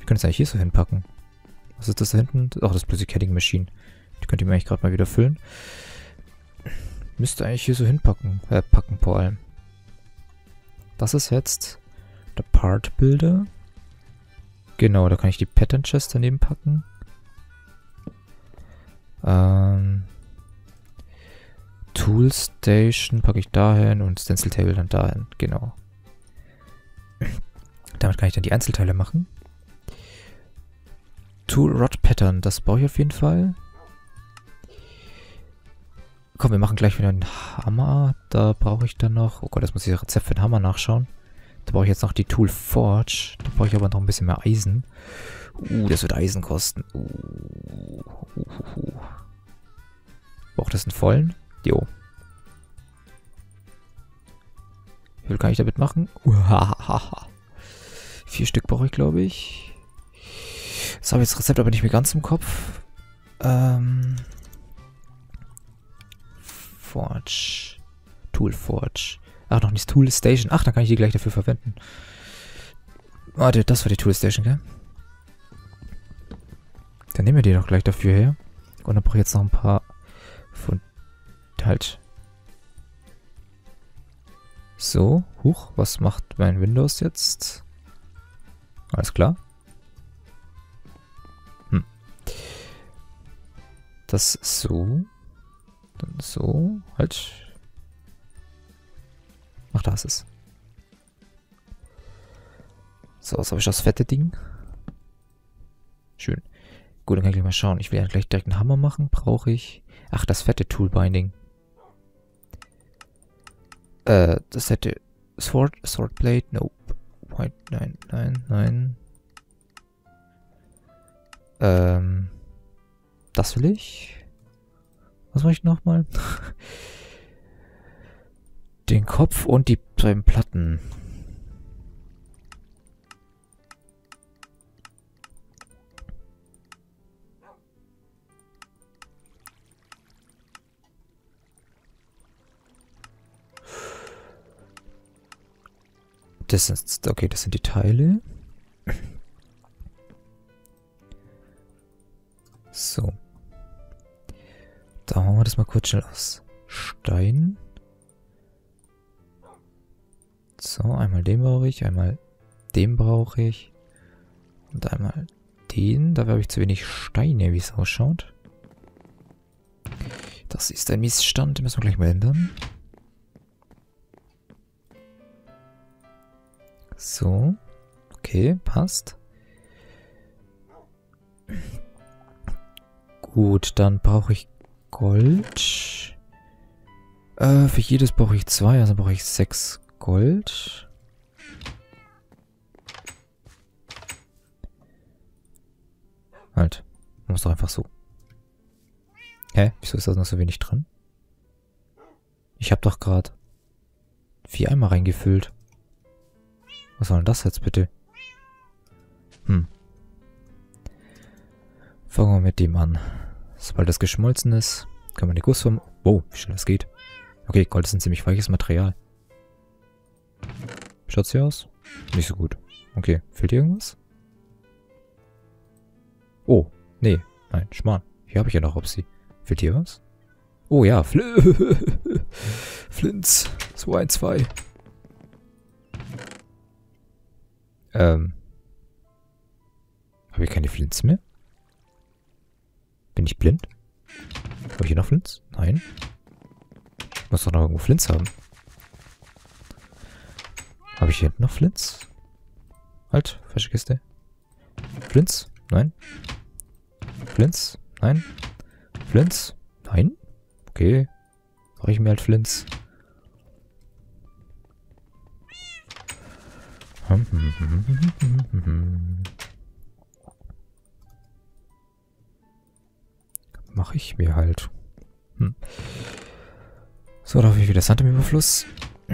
Ich könnte es eigentlich hier so hinpacken. Was ist das da hinten? Ach, das ist bloß die Catting Machine. Die könnt ihr mir eigentlich gerade mal wieder füllen. Müsste eigentlich hier so hinpacken. Packen vor allem. Das ist jetzt der Part Builder. Genau, da kann ich die Pattern Chest daneben packen. Tool Station packe ich dahin und Stencil Table dann dahin. Genau. Damit kann ich dann die Einzelteile machen. Tool Rod Pattern, das brauche ich auf jeden Fall. Komm, wir machen gleich wieder einen Hammer. Da brauche ich dann noch... Oh Gott, jetzt muss ich das Rezept für den Hammer nachschauen. Da brauche ich jetzt noch die Tool Forge. Da brauche ich aber noch ein bisschen mehr Eisen. Das wird Eisen kosten. Braucht das einen vollen? Jo. Wie viel kann ich damit machen? 4 Stück brauche ich, glaube ich. Das habe ich jetzt das Rezept aber nicht mehr ganz im Kopf. Forge. Tool Forge. Ach, noch nicht Tool Station. Ach, dann kann ich die gleich dafür verwenden. Warte, das war die Tool Station, gell? Dann nehmen wir die doch gleich dafür her. Und dann brauche ich jetzt noch ein paar von... Halt. So. Huch, was macht mein Windows jetzt? Alles klar. Das so. Dann so. Halt. Ach, da ist es. So, jetzt habe ich das fette Ding. Schön. Gut, dann kann ich gleich mal schauen. Ich will ja gleich direkt einen Hammer machen. Brauche ich... Ach, das fette Tool Binding. Das hätte... Swordblade? Nope. White, nein, nein, nein. Das will ich. Was will ich nochmal? Den Kopf und die beiden Platten. Das ist, okay, das sind die Teile. So. Da machen wir das mal kurz schnell aus Stein. So, einmal den brauche ich, einmal den brauche ich. Und einmal den. Dafür habe ich zu wenig Steine, wie es ausschaut. Das ist ein Missstand, den müssen wir gleich mal ändern. So. Okay, passt. Gut, dann brauche ich Gold. Für jedes brauche ich 2, also brauche ich 6 Gold. Halt. Muss doch einfach so. Hä? Wieso ist da noch so wenig drin? Ich habe doch gerade 4 Eimer reingefüllt. Was soll denn das jetzt bitte? Fangen wir mit dem an. Sobald das geschmolzen ist, können wir die Gussform... Oh, wie schnell das geht. Okay, Gold ist ein ziemlich weiches Material. Schaut's hier aus? Nicht so gut. Okay, fehlt hier irgendwas? Oh, nee. Nein, Schmarrn. Hier habe ich ja noch Hopsi. Fehlt hier was? Oh ja, Flints. 2, 2. Habe ich keine Flints mehr? Bin ich blind? Habe ich hier noch Flints? Nein. Ich muss doch noch irgendwo Flints haben. Habe ich hier hinten noch Flints? Halt, falsche Kiste. Flints? Nein. Flints? Nein. Flints? Nein. Okay. Brauche ich mir halt Flints. Mache ich mir halt. So, da habe ich wieder Sand im Überfluss.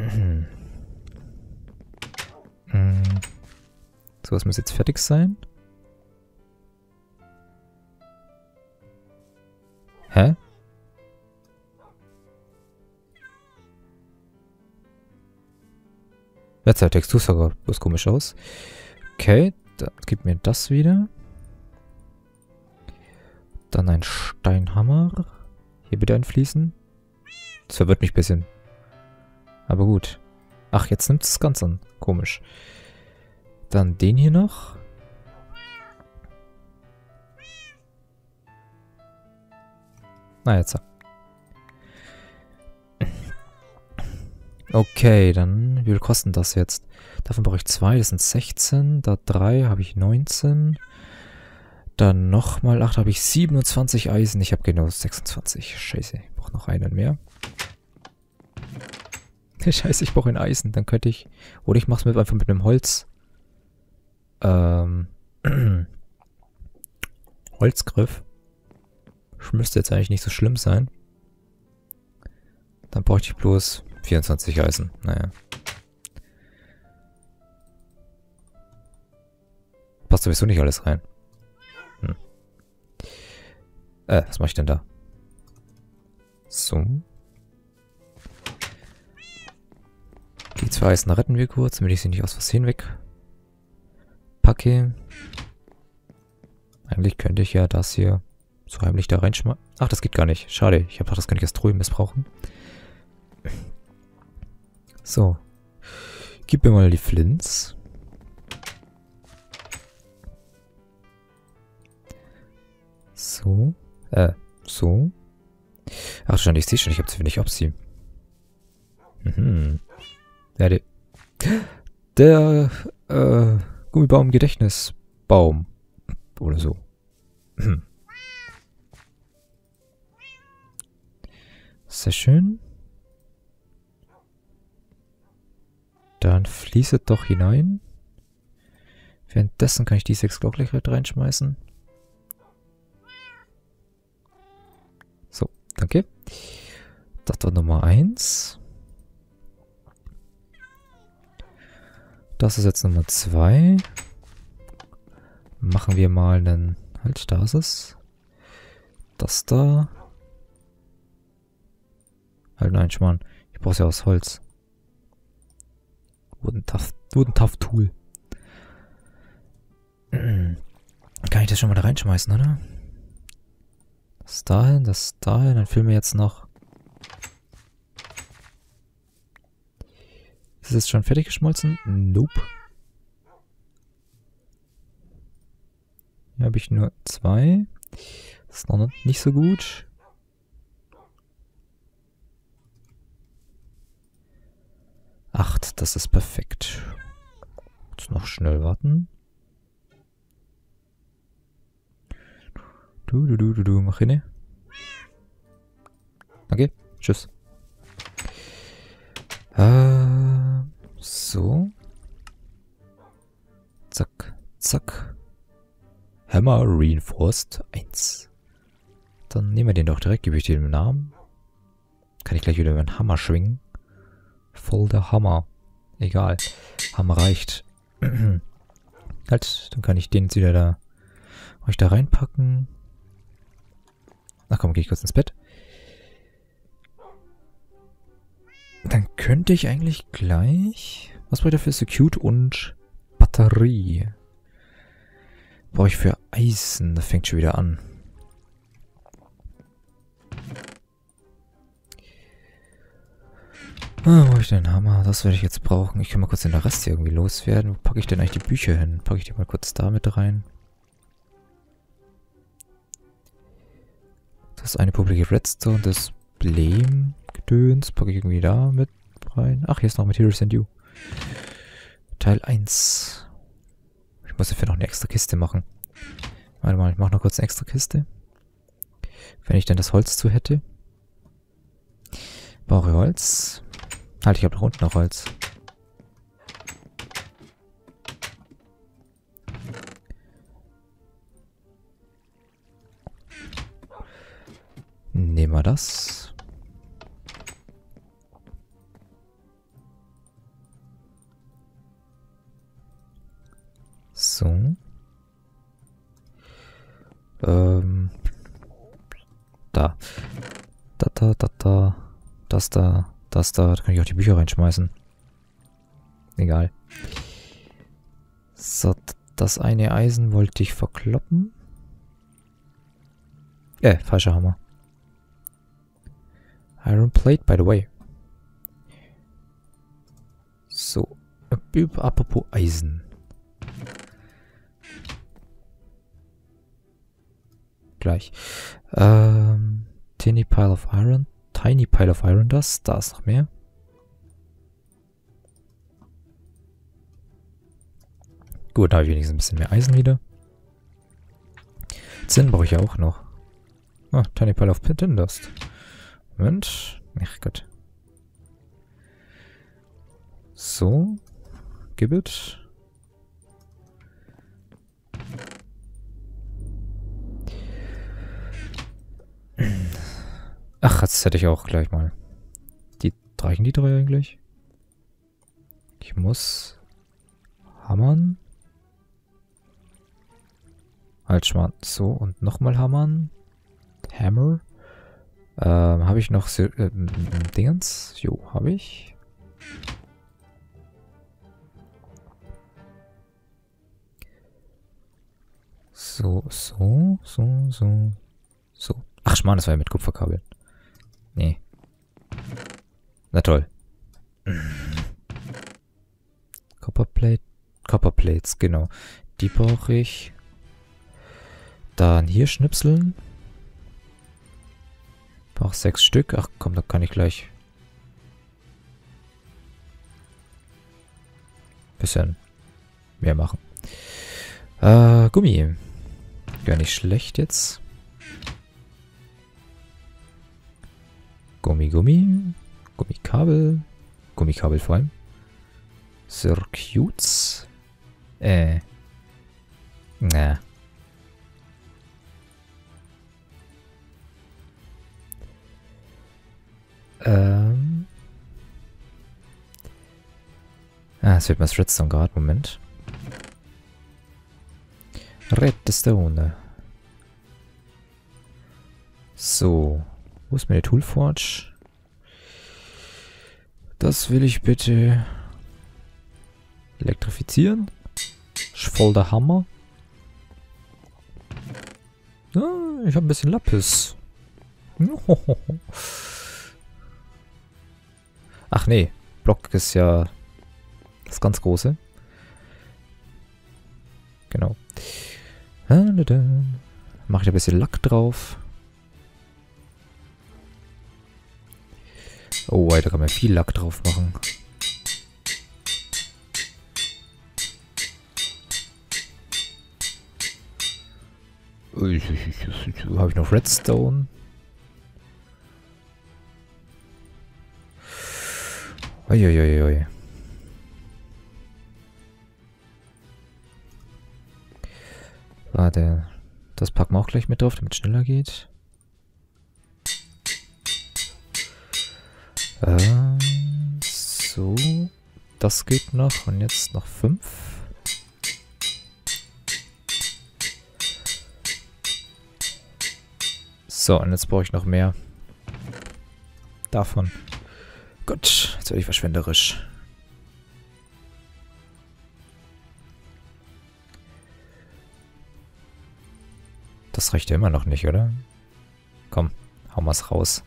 So, das muss jetzt fertig sein. Hä? Jetzt sah Textur sogar bloß komisch aus. Okay, Gib mir das wieder. Dann ein Steinhammer. Hier bitte einfließen. Das verwirrt mich ein bisschen. Aber gut. Ach, jetzt nimmt es ganz an. Komisch. Dann den hier noch. Na, jetzt. Okay, dann, wie viel kostet das jetzt? Davon brauche ich 2, das sind 16. Da 3 habe ich 19. Dann nochmal 8 habe ich 27 Eisen. Ich habe genau 26. Scheiße, ich brauche noch einen mehr. Scheiße, ich brauche ein Eisen. Dann könnte ich... Oder ich mache es einfach mit einem Holz. Holzgriff. Das müsste jetzt eigentlich nicht so schlimm sein. Dann bräuchte ich bloß 24 Eisen. Naja. Passt sowieso nicht alles rein. Was mache ich denn da? So. Die 2 Eisen retten wir kurz, damit ich sie nicht aus Versehen wegpacke. Eigentlich könnte ich ja das hier so heimlich da reinschmeißen. Ach, das geht gar nicht. Schade. Ich habe gedacht, das kann ich als Truhe missbrauchen. So. Gib mir mal die Flints. So. So. Ach schon, ich sehe schon, ich habe zu wenig Opsi. Ja, der Gummibaum-Gedächtnisbaum. Oder so. Sehr schön. Dann fließet doch hinein. Währenddessen kann ich die 6 Glock gleich reinschmeißen. So, danke. Das war Nummer 1. Das ist jetzt Nummer 2. Machen wir mal einen... Halt, da ist es. Das da. Halt, nein, Schmarrn. Ich brauche es ja aus Holz. Wooden Tough Tool. Kann ich das schon mal da reinschmeißen, oder? Das dahin, dann fehlen mir jetzt noch... Ist es schon fertig geschmolzen? Nope. Hier habe ich nur 2. Das ist noch nicht so gut. Das ist perfekt. Jetzt noch schnell warten. Mach hin. Okay, tschüss. So. Zack, zack. Hammer Reinforced 1. Dann nehmen wir den doch direkt, gebe ich dir den Namen. Kann ich gleich wieder über den Hammer schwingen. Voll der Hammer. Egal. Hammer reicht. Halt, dann kann ich den jetzt wieder da euch da reinpacken. Ach komm, gehe ich kurz ins Bett. Dann könnte ich eigentlich gleich... Was brauche ich dafür? Secute und Batterie. Brauche ich für Eisen. Das fängt schon wieder an. Wo habe ich denn einen Hammer? Das werde ich jetzt brauchen. Ich kann mal kurz den Rest hier irgendwie loswerden. Wo packe ich denn eigentlich die Bücher hin? Packe ich die mal kurz da mit rein. Das eine publike Redstone, das Blame-Gedöns packe ich irgendwie da mit rein. Ach, hier ist noch Materials and You. Teil 1. Ich muss dafür noch eine extra Kiste machen. Warte mal, ich mache noch kurz eine extra Kiste. Wenn ich denn das Holz zu hätte. Brauche Holz. Halt, ich habe da unten noch Holz. Nehmen wir das. So. Da. Das da. Da kann ich auch die Bücher reinschmeißen. Egal. So, Das eine Eisen wollte ich verkloppen. Falscher Hammer. Iron Plate, by the way. So. Apropos Eisen. Gleich. Tiny Pile of Iron. Tiny Pile of Iron Dust. Da ist noch mehr. Gut, da habe ich wenigstens ein bisschen mehr Eisen wieder. Zinn brauche ich ja auch noch. Ah, Tiny Pile of Tin Dust. Moment. Ach Gott. So. Gib it. Ach, jetzt hätte ich auch gleich mal. Reichen die 3 eigentlich? Ich muss hammern. Halt schmal. So, und nochmal hammern. Hammer. Habe ich noch Dingens? Jo, habe ich. So. Ach, Schmarrn, das war ja mit Kupferkabel. Nee. Na toll. Copperplates, genau. Die brauche ich. Dann hier schnipseln. Brauche 6 Stück. Ach komm, da kann ich gleich bisschen mehr machen. Gummi. Gar nicht schlecht jetzt. Gummikabel. Gummikabel vor allem. Circuits. Na. Es wird mal das Redstone gerade. Moment. Redstone. So. Wo ist meine Toolforge? Das will ich bitte elektrifizieren. Voll der Hammer. Ah, ich habe ein bisschen Lapis. Ach nee, Block ist ja das ganz große. Genau. Mache ich ein bisschen Lack drauf. Oh, da kann man viel Lack drauf machen. Habe ich noch Redstone? Uiuiui. Warte. Das packen wir auch gleich mit drauf, damit es schneller geht. So. Das geht noch. Und jetzt noch 5. So, und jetzt brauche ich noch mehr davon. Gut, jetzt werde ich verschwenderisch. Das reicht ja immer noch nicht, oder? Komm, hauen wir es raus.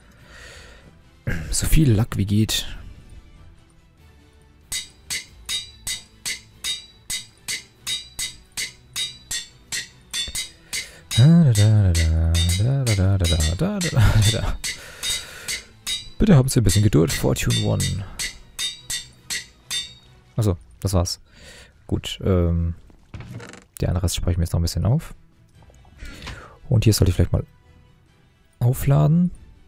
So viel Lack wie geht. Bitte haben Sie ein bisschen Geduld. Fortune One. Achso, das war's. Gut, der andere Rest spare ich mir jetzt noch ein bisschen auf. Und hier sollte ich vielleicht mal aufladen.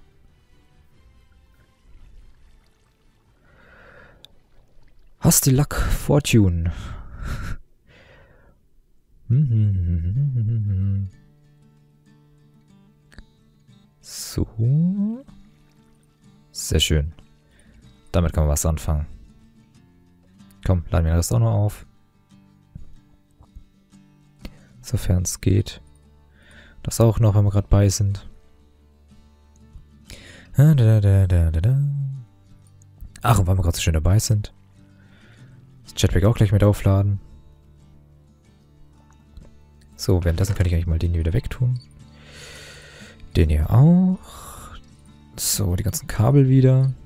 Hast die Luck Fortune. So. Sehr schön. Damit kann man was anfangen. Komm, laden wir das auch noch auf. Sofern es geht. Das auch noch, wenn wir gerade bei sind. Ach, und weil wir gerade so schön dabei sind. Das Jetpack auch gleich mit aufladen. So, währenddessen kann ich eigentlich mal den hier wieder wegtun. Den hier auch. So, die ganzen Kabel wieder.